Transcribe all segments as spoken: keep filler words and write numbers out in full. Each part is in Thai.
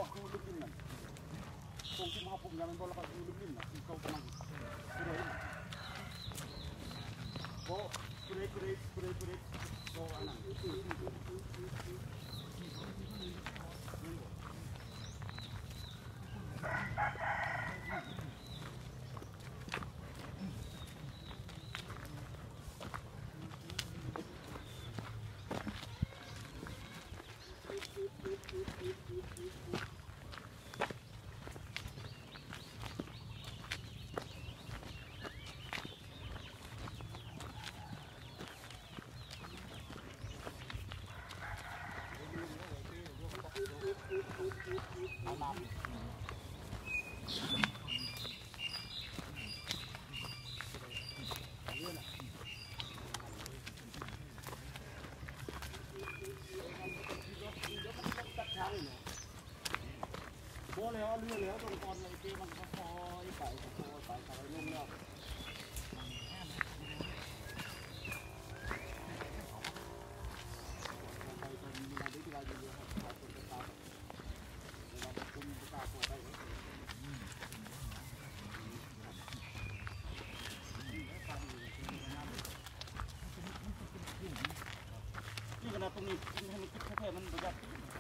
คือลึกลิ้นน่ะตรงที่มาผมยังมันบ่แล้วก็คือลึกลิ้นน่ะคือเขากำลังคือเลยโอ้คือเลยคือเลยคือเลยคือเลยโอ้อันนั้นเอาน้ำบัวแล้วเรือแล้วตรงตอนเลยที่มันก็คอยไปคอยไปคอยลงแล้วไปตอนมีอะไรที่เราอยู่เยอะครับเราคนจะตามเราคุมจะตามตัวได้นี่ขนาดตรงนี้ให้มันแค่มันประหยัด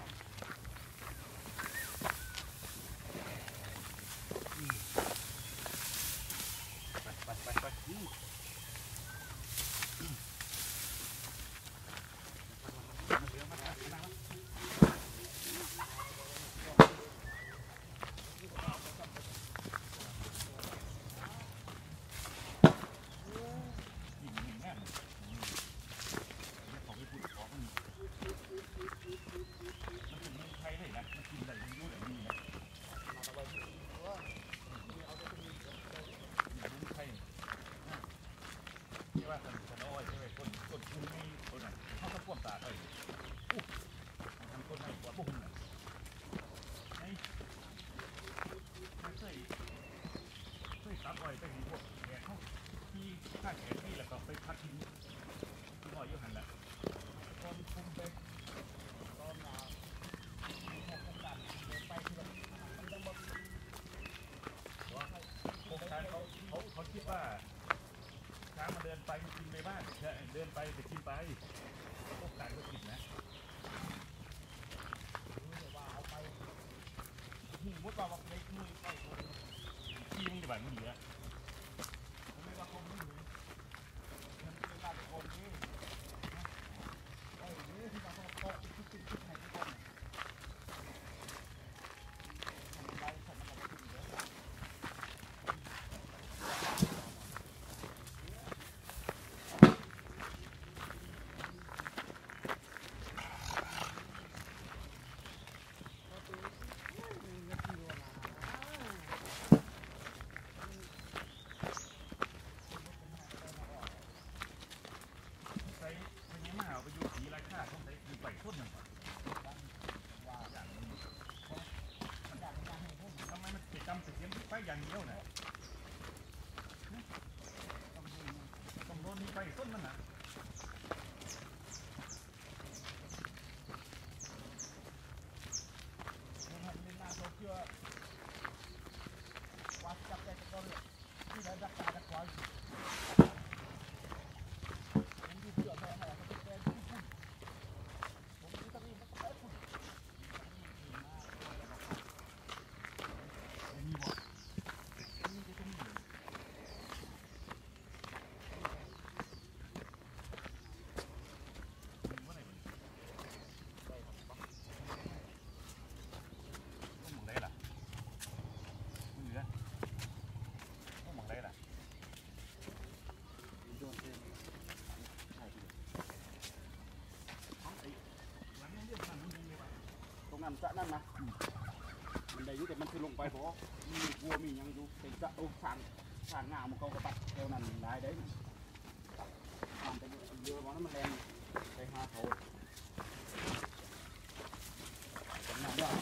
เขาคิดว่าช้างมาเดินไปกินไปบ้านเดินไปแต่กินไปพวกการก็กินนะว่าเอาไปหูมดปลาบอกเล็กมือไปขี้มึงจะแบบมึงเหลือผมไม่ว่าคงไม่เหลือมันเป็นการโกงนี่ไอ้เนี่ยที่มาโกงทุกสิ่งทุกอย่างที่ทำทำได้ทำมาทำกินเยอะอย่างเดียวนะต้องโดนมีไปต้นมันนะมันเป็นนาโซเชียลวัดจับใจตะกอนที่ได้รักษาตะกอนผมดูเพื่อแม่ให้เขาเป็นแฟนที่พุ่นผมดูตรงนี้มันก็ได้พุ่นมีบ่สระนั่นนะมันได้ยุ่แต่มันคือลงไปเพราะมีวัวมียังอยู่เป็นสระโอ้สางสางงามันเขากระตัดเท่านั้นได้ได้ทำไปเยอะมันมันแรงไปหาเขาเป็นน้ำว่า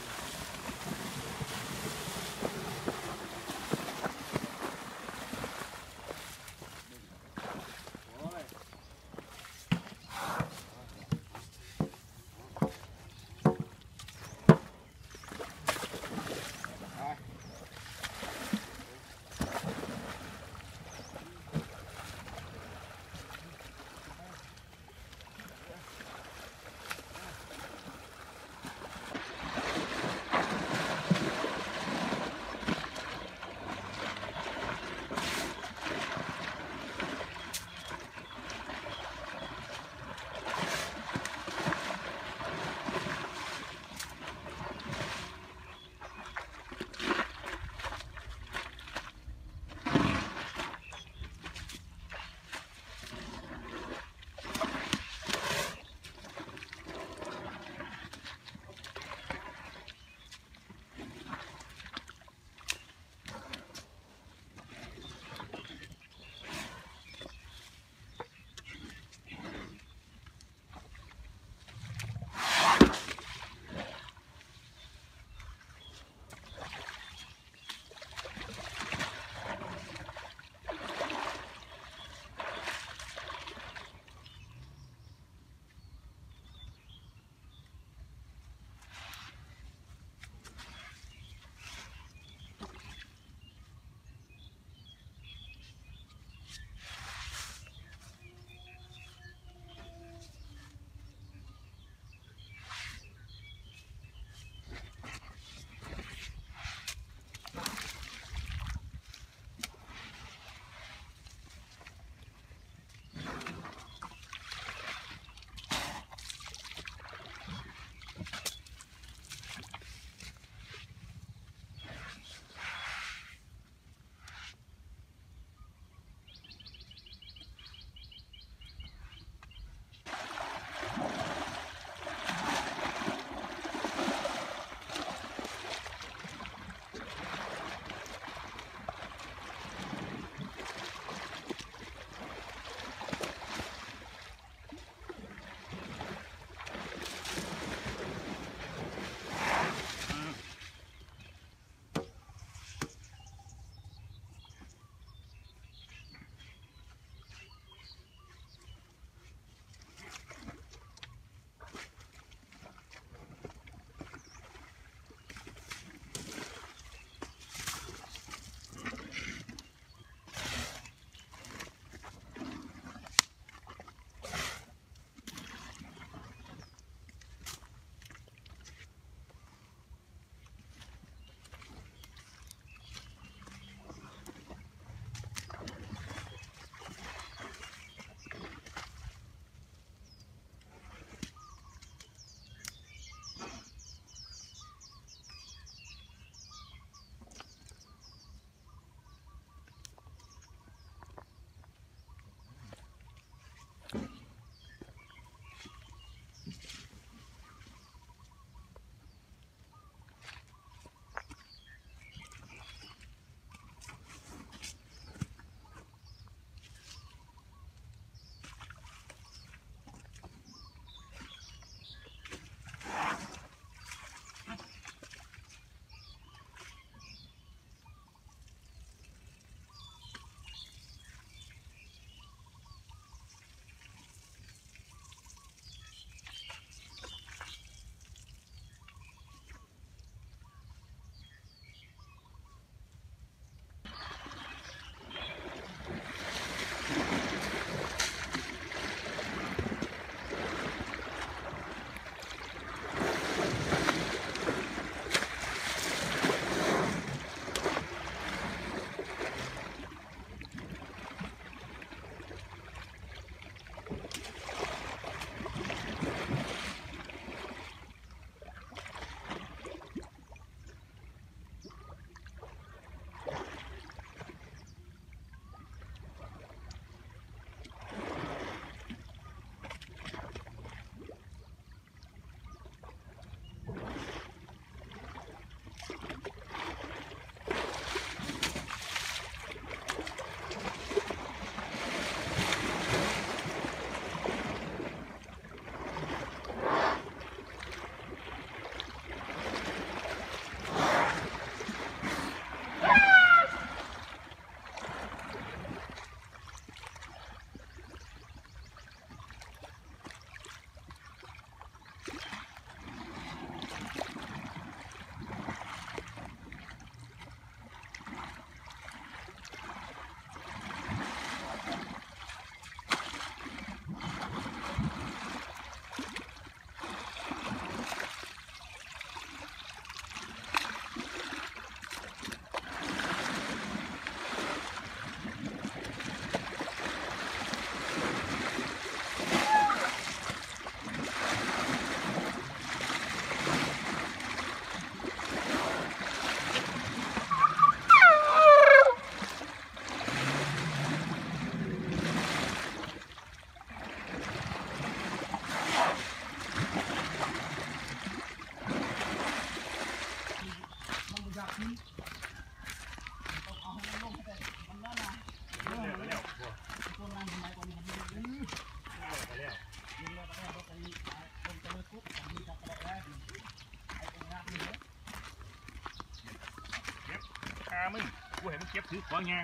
มึงกูเห็นมึงเก็บถือของยาง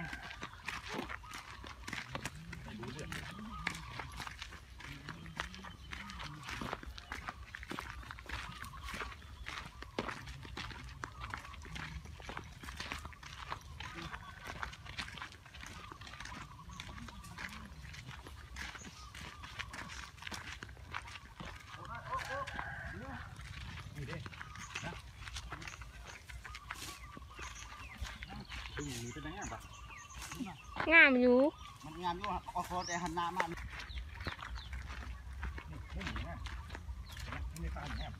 ไม่รู้เรื่องนี่เด้นะตึงมีเป็นยังไงบ้างงามอยู่มันงามอยู่ฮะเอาคอแต่หันหน้ามานี่ไม่หนีนะไม่ได้ตามแอบ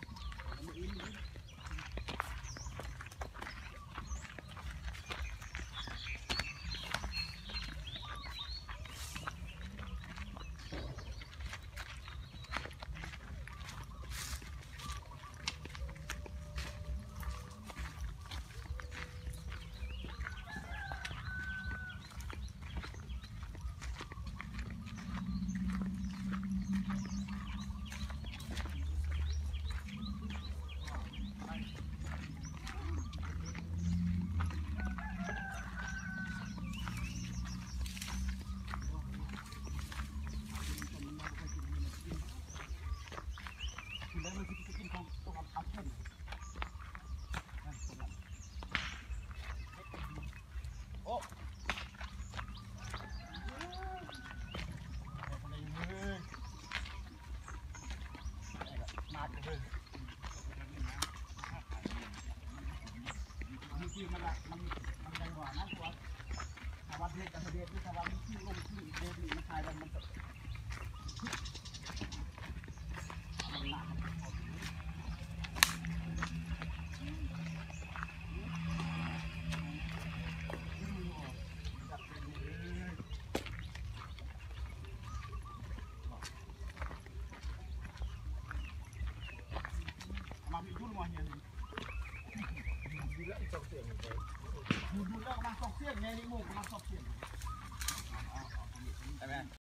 แล้วมันจะกินของต้องเอาอัดขึ้นโอ้มาเลยมีที่มันละมันมันใหญ่กว่านะตัวชาวบ้านเทศกันเทศที่ชาวบ้านที่ลงที่เดบิมันตายแล้วมันจะมามียุ่งมาเนี่ยดูแล้วสองเสียงดูดูแล้วมาสองเสียงเนี่ยนี่มูกมาสองเสียง